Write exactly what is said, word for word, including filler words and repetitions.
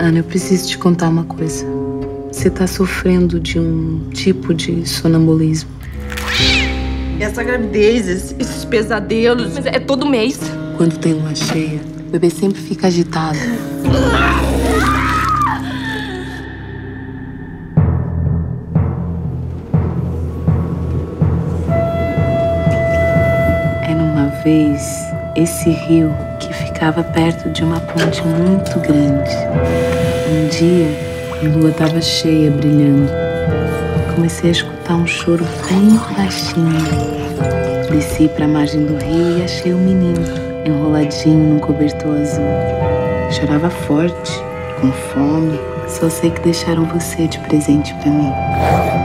Ana, eu preciso te contar uma coisa. Você tá sofrendo de um tipo de sonambulismo. Essa gravidez, esses, esses pesadelos, mas é todo mês. Quando tem lua cheia, o bebê sempre fica agitado. Era uma vez esse rio que ficava perto de uma ponte muito grande. Um dia, a lua estava cheia, brilhando. Comecei a escutar um choro bem baixinho. Desci para a margem do rio e achei o menino, enroladinho num cobertor azul. Chorava forte, com fome. Só sei que deixaram você de presente para mim.